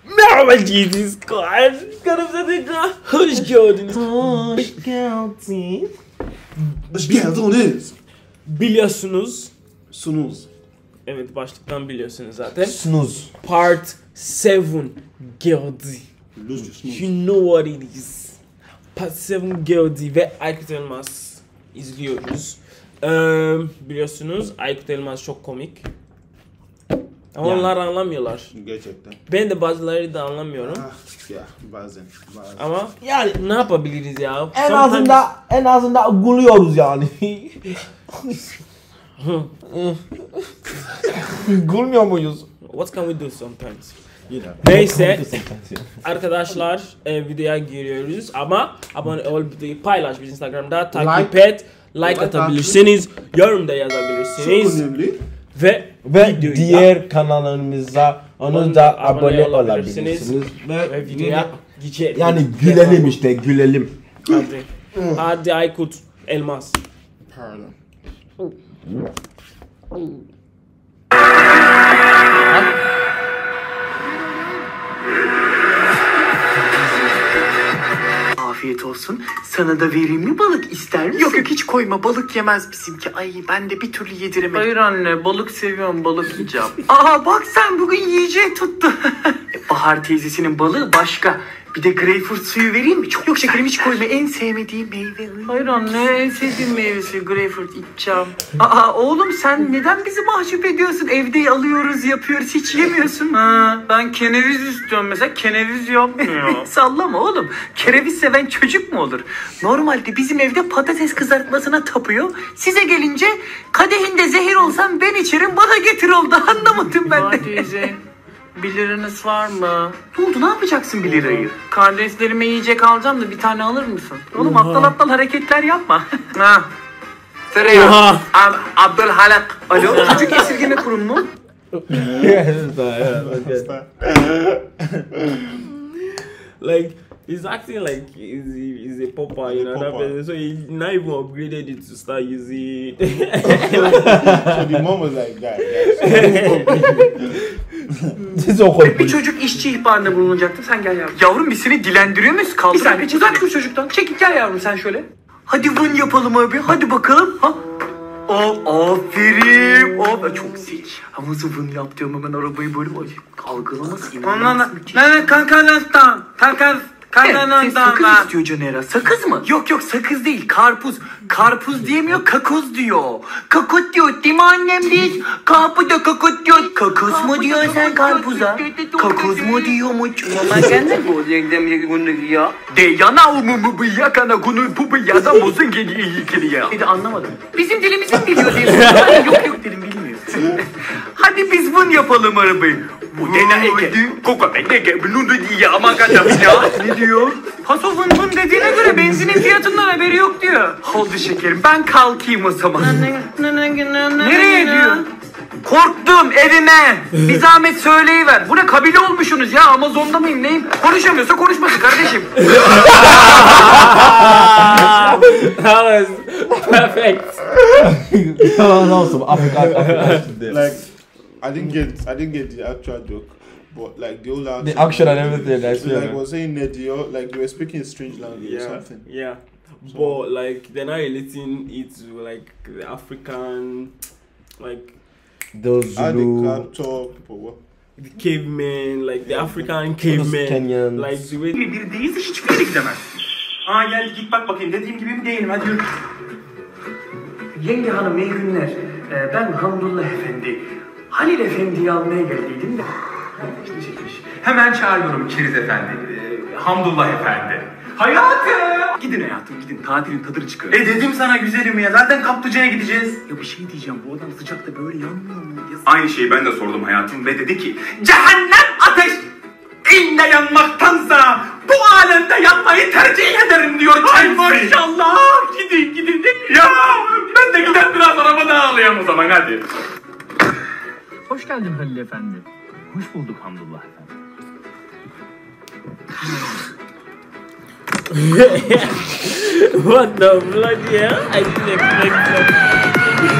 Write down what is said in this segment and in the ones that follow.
Merhaba GD's Squad. Kanalımıza tekrar hoş geldiniz. Hoş geldiniz. Hoş geldiniz. Biliyorsunuz. Sunuz. Evet, başlıktan biliyorsunuz zaten. Snooze. Part 7 geldi. Lose your snooze. You know what it is. Part 7 geldi ve Aykut Elmas izliyoruz. Biliyorsunuz Aykut Elmas çok komik. Ama Yani. onlar anlamıyorlar. Gerçekten. Ben de bazıları da anlamıyorum. Ya bazen. Ama yani ne yapabiliriz ya? En azından gülüyoruz yani. Gülmüyor muyuz? What can we do sometimes? You know. Neyse arkadaşlar, videoya giriyoruz ama abone ol, videoyu paylaş, biz Instagram'da takip et, like atabilirsiniz, yorum da Çok yazabilirsiniz önemli. ve Ve diğer kanallarımıza onu da abone olabilirsiniz. ve videoya geçelim. Yani gülelim işte, gülelim. Hadi Aykut Elmas. Pardon. Afiyet olsun. Sana da vereyim mi balık, ister misin? Yok hiç koyma, balık yemez bizimki. Ay ben de bir türlü yediremedim. Hayır anne, balık seviyorum, balık yiyeceğim. Aa bak sen bugün yiyeceği tuttu. Bahar teyzesinin balığı başka. Bir de greyfurt suyu vereyim mi? Çok yok şekerim, hiç koyma. En sevmediğim meyve. Hayır anne, en sevdiğim meyvesi greyfurt, içeceğim. Aa oğlum sen neden bizi mahcup ediyorsun? Evde alıyoruz, yapıyoruz, hiç yemiyorsun. Ha, ben keneviz istiyorum mesela, keneviz yapmıyor. Sallama oğlum. Kereviz seven çocuk mu olur? Normalde bizim evde patates kızartmasına tapıyor. Size gelince kadehinde zehir olsam ben içerim, bana getir oldu. Anlamadım ben de. Teyze. 1 liranız var mı? Ne oldu? Ne yapacaksın 1 lirayı? Kardeşlerime yiyecek alacağım da bir tane alır mısın? Oğlum aptal aptal hareketler yapma. Ha. Tereyağı. Abdülhalak. Alo, çocuk esirgeme kurumu mu? Like he's acting like he's a popper, you know, that person. So he not even upgraded it to start using. So the mom was like that. Bir çocuk işçi ihbarında bulunacaktı. Sen gel yavrum. Yavrum biz seni dilendiriyor muyuz? Kaldır. Bir saniye uzak dur çocuktan. Çekil gel yavrum sen şöyle. Hadi vın yapalım abi. Hadi bakalım. Ha? Aferin. Çok zeki. Ama vın yaptığım hemen arabayı böyle algılaması inanılmaz. Evet, sakız istiyor Caner'a. Sakız mı? Yok sakız değil, karpuz. Karpuz diyemiyor, kakoz diyor. Kakot diyor değil mi annem biz? Karpuza kakot diyor. Kakoz mu diyor sen karpuza? Kakoz mu diyor mu? Ama sen de bu ya. De yana umumu bu yakana kunu bu ya da bozun geliyor iyi ya. Bir de anlamadım. Bizim dilimizi mi biliyor diye. Yok dedim bilmiyor. Hadi biz bunu yapalım arabayı. Bu dena eke. Koka bende bunu da diye ama kadar ya. Ne diyor? Paso vın dediğine göre benzinin fiyatından haberi yok diyor. Oldu şekerim, ben kalkayım o zaman. Nereye diyor? Korktum evime. Bir zahmet söyleyiver. Bu ne kabile olmuşsunuz ya, Amazon'da mıyım neyim? Konuşamıyorsa konuşmasın kardeşim. That was perfect. Like I didn't get the actual joke, but like the whole action. The action and everything. So like was saying Nedio, like they were speaking a strange language or something. Yeah. But like they're not relating it to like the African, like Those How they Zulu. can talk, but what? the cavemen, like the African cavemen, Kenyans. like the way. Bir değilse hiçbir yere gidemez. Aa gel git bak bakayım, dediğim gibi mi değilim, hadi yürü. Yenge hanım iyi günler. Ben Hamdullah Efendi. Halil Efendi'yi almaya geldiydim de. Çekmiş. Hemen çağırıyorum Keriz Efendi. Hamdullah Efendi. Hayatım! Gidin hayatım gidin, tatilin tadını çıkar. Dedim sana güzelim ya, zaten kaplıcaya gideceğiz. Ya bir şey diyeceğim, bu adam sıcakta böyle yanmıyor mu? Aynı şeyi ben de sordum hayatım ve dedi ki cehennem ateş inde yanmaktansa bu alemde yanmayı tercih ederim diyor. Ay maşallah, gidin. Ya ben de gider biraz arabada ağlayayım o zaman, hadi. Hoş geldin Halil Efendi. Hoş bulduk Hamdullah Efendi. What the bloody hell? I didn't expect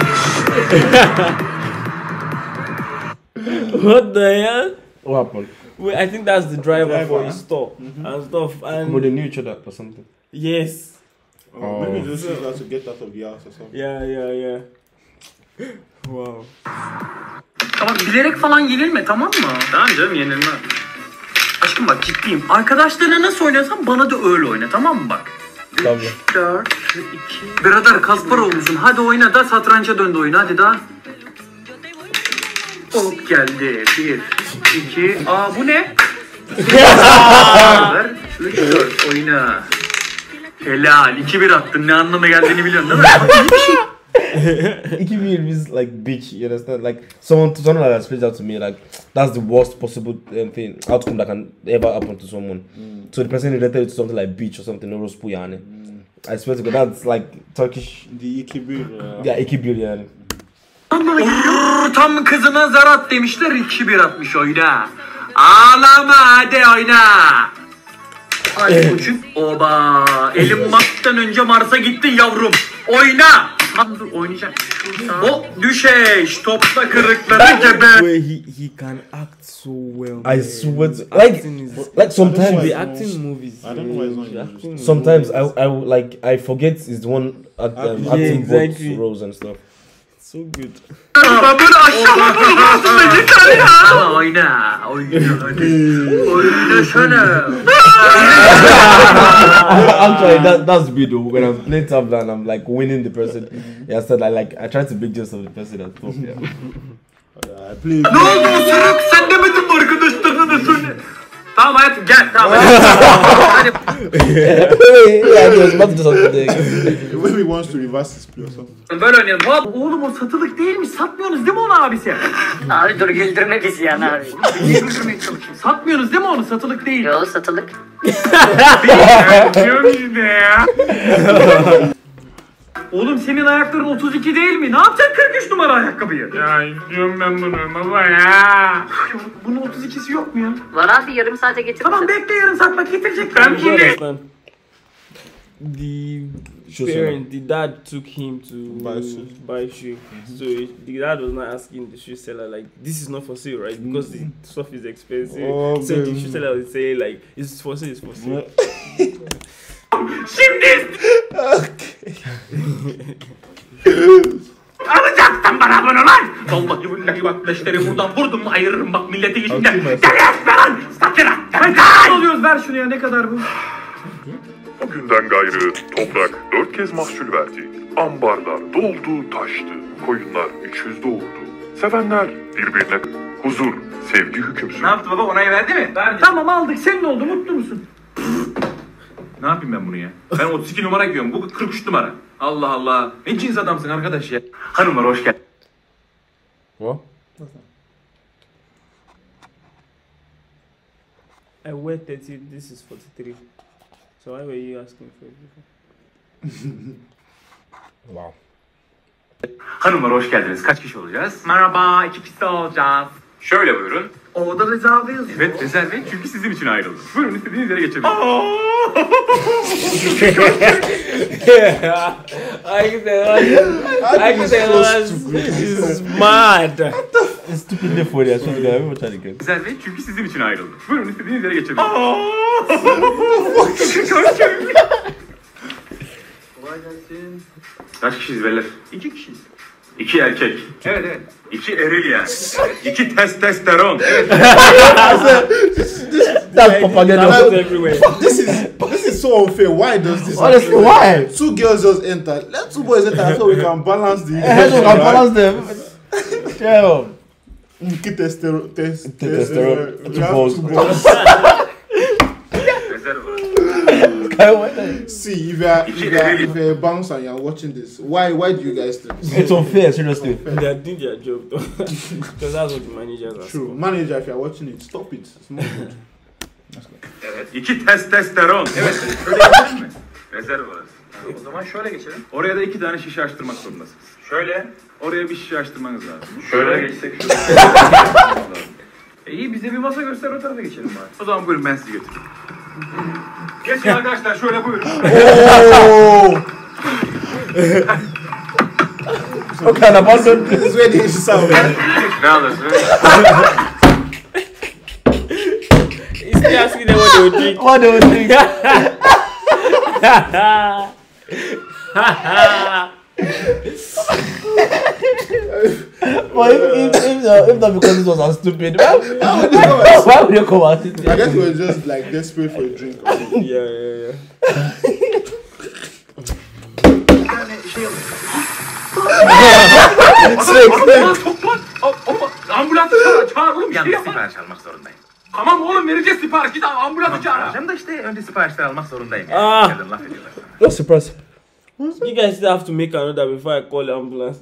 that. What the hell? What happened? Well, I think that's the driver for his store and stuff. But And they knew each other or something. yes, Maybe just use that to get out of the house or something. yeah. Wow. Tamam bilerek falan yenilme tamam mı? Tamam canım yenilme. Aşkım bak ciddiyim. Arkadaşlarına nasıl oynuyorsan bana da öyle oyna tamam mı bak? Tabii. 4, 2... Birader Kasparov'lusun. Hadi oyna da satranca döndü oyna hadi daha. Hop geldi. 1, 2... Aa bu ne? 3, 4 oyna. Helal. 2-1 attın. Ne anlama geldiğini biliyorsun değil mi? It can be is like bitch, you understand? Like someone like that explains out to me, like that's the worst possible outcome that can ever happen to someone. So the person related to something like bitch or something, or yani. I swear to God, that's like Turkish. The ikibir. Yeah, ikibir yani. Tam kızına zar at demişler 2-1 atmış oyna. Ağlama hadi oyna. Hadi koçum. Oba. Elim Mars'tan önce Mars'a gitti yavrum. Oyna. Lan dur oynayacak. O düşeş. Topla kırıkları gebe. Where he can act so well. I swear to Acting is- like sometimes The acting movies. I don't know why it's not the used. acting sometimes movies. I forget is the one acting exactly. both roles and stuff. So good. Ben böyle aşağıladım altında yeter ya. Oyna. Oyna hadi. Oynasana. Actually, that's weird though. When I'm playing tabla and I'm like winning the person, yeah, so I try to make jokes of the person at top. Yeah. I play. Ne oldu Sırık? Sen demedin mi arkadaşlarına da söyle. Tamam hayatım gel. Tamam hadi. Yeah, I was about to do something. Maybe he wants to reverse his play or something. Böyle oynayalım. Hop. Oğlum o satılık değilmiş. Satmıyorsunuz değil mi onu abisi? Abi dur güldürme bizi yani abi. Niye güldürmeye çalışıyorsun? Satmıyorsunuz değil mi onu? Satılık değil. Yo satılık. Oğlum senin ayakların 32 değil mi? Ne yapacaksın 43 numara ayakkabıyı? Ya istiyorum ben bunu baba ya. Bunun 32'si yok mu ya? Var abi yarım saate getir. Tamam bekle yarım saat bak getirecek. You understand? The Shoe parent, the dad took him to Buy shoe. So the dad was not asking the shoe seller like, "This is not for sale, right?" Because the stuff is expensive. Oh, So the baby. shoe seller would say like, "It's for sale, it's for sale." Şimdi alacaksın bana bunu lan. Vallahi billahi bak leşleri buradan vurdum mu ayırırım bak milleti içinden. Gel lan sakın. Ne oluyoruz ver şunu ya ne kadar bu? Bugünden gayrı toprak 4 kez mahsul verdi. Ambarlar doldu taştı. Koyunlar 300 doğurdu. Sevenler birbirine huzur, sevgi hüküm sürdü. Ne yaptı baba onayı verdi mi? Verdi. Tamam aldık senin oldu mutlu musun? Ne yapayım ben bunu ya? Ben 32 numara giyiyorum bu 43 numara. Allah Allah. Ne cins adamsın arkadaş ya. Hanımlar hoş geldin. What? I wear 30. This is 43. So why were you asking for it before? Wow. Hanımlar hoş geldiniz. Kaç kişi olacağız? Merhaba, 2 kişi olacağız. Şöyle buyurun. Orada rezerve yazıyor. Evet rezerve çünkü sizin için ayrıldı. Buyurun istediğiniz yere geçebilirsiniz. I can say is mad. It's stupidly funny. I swear to God, everyone try to get. Rezerve çünkü sizin için ayrıldı. Buyurun istediğiniz yere geçebilirsiniz. Kolay gelsin. Kaç kişiyiz beyler? 2 kişiyiz. 2 erkek. Evet evet. 2 eril yani. 2 testosteron. Evet. That's propaganda. That's everywhere. This is so unfair. Why does this Honestly, happen? why? 2 girls just enter. Let 2 boys enter so we can balance the How do I balance them? Yeah. Testosterone. Testosterone. We 2 have balls. 2 balls. See, if you're a bouncer and you're watching this, why do you guys think this? It's unfair, seriously. They are doing their job though. Because that's what the managers are. True. Manager, if you're watching it, stop it. It's not good. Evet. 2 testosteron. Evet. Şöyle geçelim mi? Rezerv orası. O zaman şöyle geçelim. Oraya da 2 tane şişe açtırmak zorundasınız. Şöyle. Oraya bir şişe açtırmanız lazım. Şöyle geçsek İyi bize bir masa göster o tarafa geçelim bari. O zaman buyurun ben sizi götüreyim. Geçin arkadaşlar şöyle buyurun. Okay, now person. This is where the issues are. Ne alırsın? still asking them what they would drink. What do you think? But if not because it was as stupid, why would you come out? I guess we were just like desperate for a drink. Yeah. Ambulans çağır oğlum. Yalnız sipariş almak zorundayım. Tamam oğlum vereceğiz sipariş. Git ambulansı çağıracağım da işte önce siparişler almak zorundayım. Kendin laf ediyorlar. No surprise. You guys still have to make another before I call the ambulance.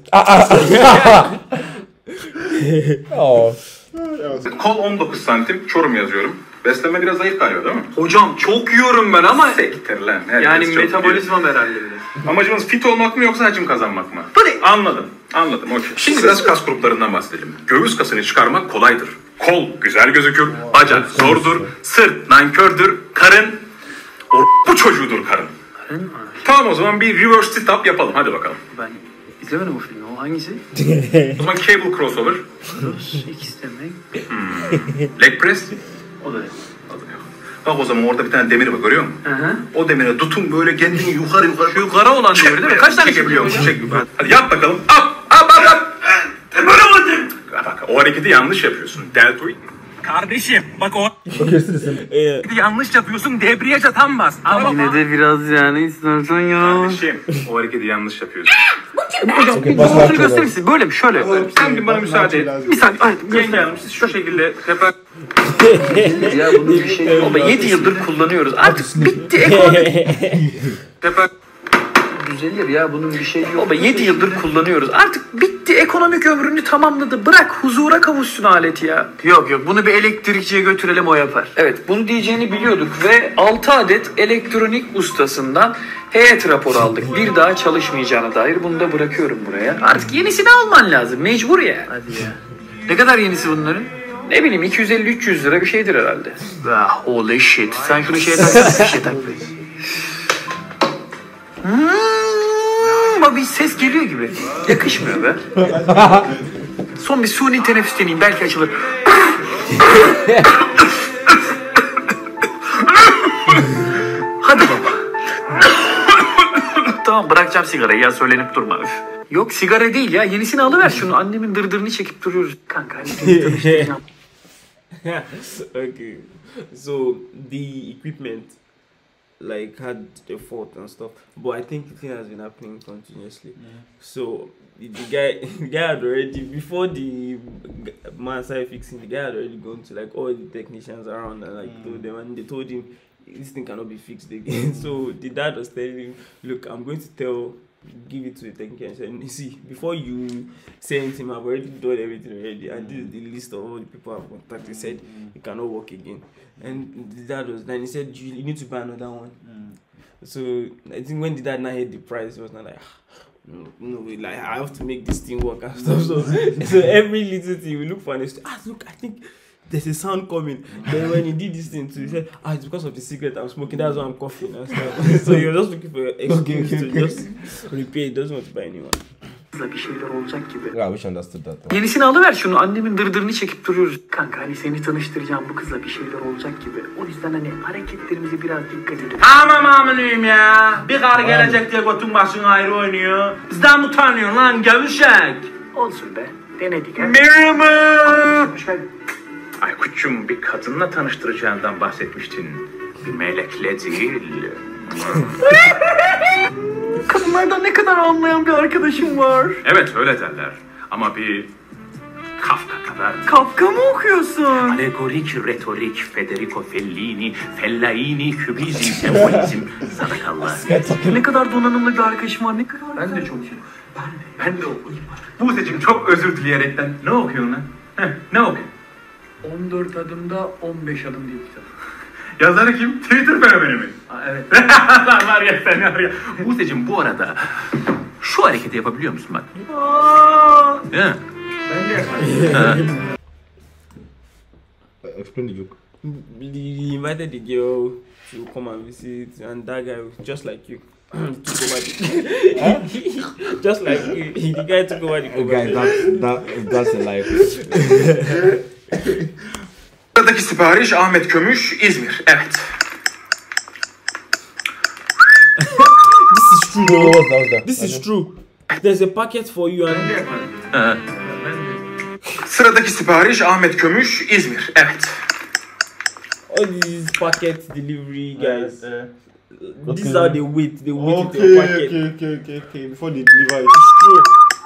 Oh. Kol 19 santim, Çorum yazıyorum. Beslenme biraz zayıf galiba değil mi? Hocam çok yiyorum ben ama Sektir lan. yani metabolizmam herhalde. Amacımız fit olmak mı yoksa hacim kazanmak mı? Anladım. Okey. Şimdi biraz kas gruplarından bahsedelim. Göğüs kasını çıkarmak kolaydır. Kol güzel gözükür, bacak zordur, sırt nankördür, karın bu çocuğudur karın. Tamam o zaman bir reverse sit-up yapalım. Hadi bakalım. Ben izlemedim bu filmi. O hangisi? O zaman cable crossover. X demek. Leg press. O da ne? Bak o zaman orada bir tane demir var görüyor musun? O demire tutun böyle kendini yukarı. Şu yukarı olan demir değil mi? Kaç tane çekebiliyor musun? çekiyor Çek yukarı. Hadi yap bakalım. Up. Böyle mi? Bak o hareketi yanlış yapıyorsun. Deltoid. Kardeşim bak o Okay, yanlış yapıyorsun. Debriyaja tam bas. Yine de biraz yani istersen ya. Kardeşim o hareketi yanlış yapıyorsun. Hocam Okay, bir bas şunu bakalım. gösterir misin? Böyle mi? Şöyle. Sen bir bana müsaade et. Bir saniye. Ay, Yenge hanım siz şu şekilde tepe... ya bunun bir şey yok. Ama 7 yıldır kullanıyoruz. Artık bitti ekonomi. Tepe... Düzelir ya bunun bir şey yok. Baba 7 yıldır kullanıyoruz. Artık bitti ekonomik ömrünü tamamladı. Bırak huzura kavuşsun aleti ya. Yok bunu bir elektrikçiye götürelim o yapar. Evet bunu diyeceğini biliyorduk ve 6 adet elektronik ustasından heyet raporu aldık. Bir daha çalışmayacağına dair bunu da bırakıyorum buraya. Artık yenisini alman lazım mecbur ya. Hadi ya. Ne kadar yenisi bunların? Ne bileyim 250-300 lira bir şeydir herhalde. Holy shit. Sen şunu şeye tak. Bir şey tak. Bak bir ses geliyor gibi. Yakışmıyor be. Son bir suni teneffüs deneyeyim. Belki açılır. Hadi baba. Tamam bırakacağım sigarayı ya söylenip durma. Üf. Yok sigara değil ya. Yenisini alıver şunu. Annemin dırdırını çekip duruyoruz. Kanka hani seni tanıştıracağım. Okay. So the equipment like had the fault and stuff, but I think the thing has been happening continuously. So the guy had already, before the man started fixing, the guy had already gone to like all the technicians around and like told them, and they told him this thing cannot be fixed again. So the dad was telling him, look, I'm going to give it to the technician. And you see, before you say anything, I've already done everything already, and this is the list of all the people I've contacted. Said it cannot work again, and the dad was then he said you need to buy another one. So I think when the dad now heard the price, he was not like no, like I have to make this thing work and stuff. So every little thing we look for an excuse. Look, I think there's a sound coming. Then when he did this thing too, he said, it's because of the cigarette I'm smoking, that's why I'm coughing and stuff. So you're just looking for an excuse to just repair. He doesn't want to buy anyone. Bir şeyler olacak gibi. Yeah, I wish I understood that. Yenisini alıver şunu. Annemin dırdırını çekip duruyoruz. Kanka hani seni tanıştıracağım bu kızla bir şeyler olacak gibi. O yüzden hani hareketlerimize biraz dikkat edelim. Tamam aminiyim ya. Bir karı gelecek diye götün başın ayrı oynuyor. Bizden mi utanıyorsun lan gevşek? Olsun be. Denedik ha. Merhaba. Hoş geldin. Aykut'cum bir kadınla tanıştıracağından bahsetmiştin. Bir melekle değil. Kadınlardan ne kadar anlayan bir arkadaşım var. Evet öyle derler. Ama bir Kafka kadar. Kafka mı okuyorsun? Alegorik, retorik, Federico Fellini, Fellaini, Kübizm, sembolizm, sadakallah. Ne kadar donanımlı bir arkadaşım var. Ne kadar. Ben de çok iyi. Ben de okuyayım. Buse'cim çok özür dileyerekten ne okuyorsun lan? Ne okuyorsun? 14 adımda 15 adım diye bir kitap. Yazarı kim? Twitter fenomeni mi? Evet. Lan var ya sen var ya. Buse'cim bu arada şu hareketi yapabiliyor musun bak? Ya. Ben de yaparım. Explain the joke. He invited the girl to come and visit, and that guy, just like you, took over the just like you, the guy took over the Guys, that's a lie. Buradaki sipariş Ahmet Kömüş, İzmir. Evet. This is true. This is true. There's a packet for you and Sıradaki sipariş Ahmet Kömüş, İzmir. Evet. all these packet delivery guys. This is how they wait. They wait with Okay, your packet. okay. Before they deliver it. It's true.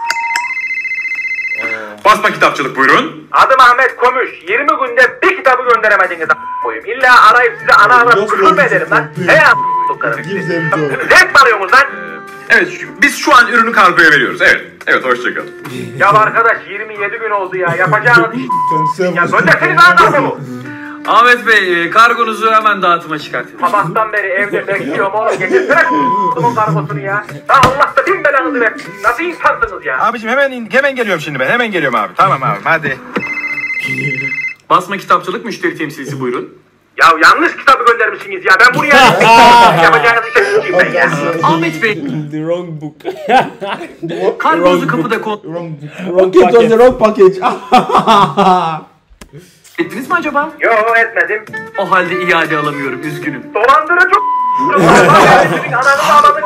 Basma kitapçılık buyurun. Adım Ahmet Kömüş. 20 günde bir kitabı gönderemediniz koyayım. İlla arayıp size ana küfür mü ederim lan? He a***larım Give sizi. them joy. Zevk mi alıyorsunuz lan? Evet, biz şu an ürünü kargoya veriyoruz. Evet, evet hoşçakalın. Ya arkadaş 27 gün oldu ya. Yapacağınız iş. 27. Ya gönderseniz anlamı bu. Ahmet Bey, kargonuzu hemen dağıtıma çıkartın. Sabahtan beri evde bekliyorum oğlum. Getirsene bunun kargosunu ya. Ya Allah da bin belanızı versin. Nasıl insansınız ya? Abicim hemen geliyorum şimdi ben. Hemen geliyorum abi. Tamam abi hadi. Basma kitapçılık müşteri temsilcisi buyurun. Ya yanlış kitabı göndermişsiniz ya. Ben buraya yapacağınız işe sıçayım ben ya. Ahmet Bey, The wrong book. kargonuzu kapıda Wrong book. Wrong Okay, it was the packet. wrong package. ettiniz mi acaba? Yo etmedim. O halde iade alamıyorum, üzgünüm. Dolandırıcı sizin ananızı ağladık.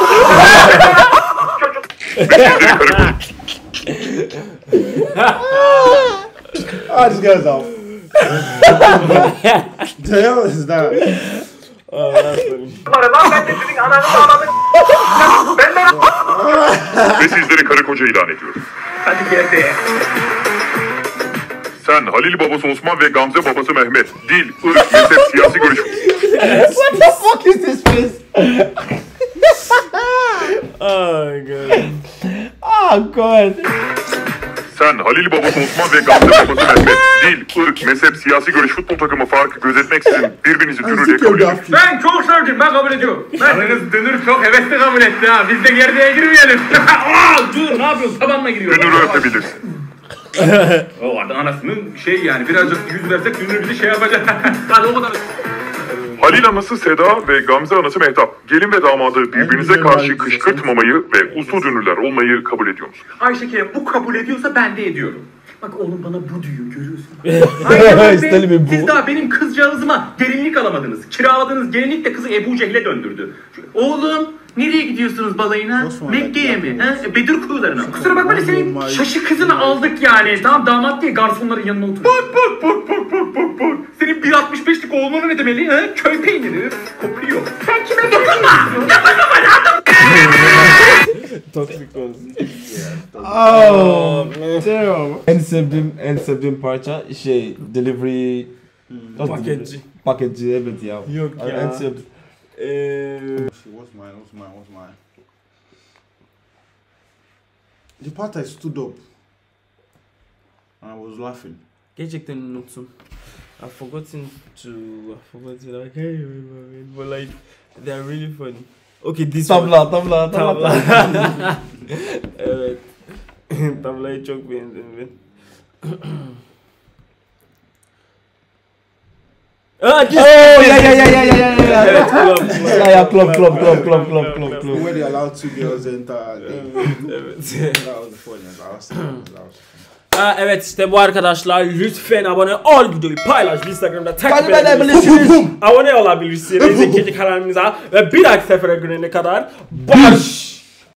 Çocuk. This guy's off. The hell is that? Oh, that's funny. Lan ben de sizin ananızı ağladık. Benden Ve sizleri karı koca ilan ediyorum. hadi geldi. Sen Halil babası Osman ve Gamze babası Mehmet. Dil, ırk, mezhep, siyasi görüş. What the fuck is this face? Oh my god. Oh god. Sen Halil babası Osman ve Gamze babası Mehmet. Dil, ırk, mezhep, siyasi görüş, futbol takımı farkı gözetmeksizin birbirinizi türüyle kabul edin. Ben çok sevdim, ben kabul ediyorum. Aranız dönür çok hevesli kabul etti ha. Biz de gerdeğe girmeyelim. Aa, dur ne yapıyorsun? Tabanla giriyor. Dünürü öpebilirsin. O anasının şey yani birazcık yüz versek dünür bizi şey yapacak. Hadi o kadar. Halil anası Seda ve Gamze anası Mehtap. Gelin ve damadı birbirinize karşı kışkırtmamayı ve uslu dünürler olmayı kabul ediyor musunuz? Ayşe Kerem bu kabul ediyorsa ben de ediyorum. Bak oğlum bana bu diyor görüyorsun. İstedim mi bu? Siz daha benim kızcağızıma gelinlik alamadınız. Kiraladığınız gelinlik de kızı Ebu Cehil'e döndürdü. Oğlum nereye gidiyorsunuz balayına? Mekke'ye mi? He? Bedir kuyularına mı? Kusura bakma da senin şaşı kızını aldık yani. Tamam damat diye garsonların yanına otur. Bak. Senin 1.65'lik oğlunu ne demeli? He? Köy peyniri. Kopuyor. Sen kime dokunma? Toxic ones. Oh, terrible. En sevdiğim parça şey delivery Package. Package evet ya. Yok ya. En sevdiğim. What's mine? The part I stood up and I was laughing. Gerçekten unuttum. I've forgotten. I can't remember it, but like they're really funny. Okay, this Tabla. Evet. Tablayı çok beğendim ben. Club. Where they allowed two girls enter. Evet. That was the funniest. Evet işte bu arkadaşlar lütfen abone ol, videoyu paylaş, Instagram'da takip Takip edebilirsiniz. edebilirsiniz. Abone olabilirsiniz ikinci kanalımıza ve bir dahaki sefere görene kadar barış.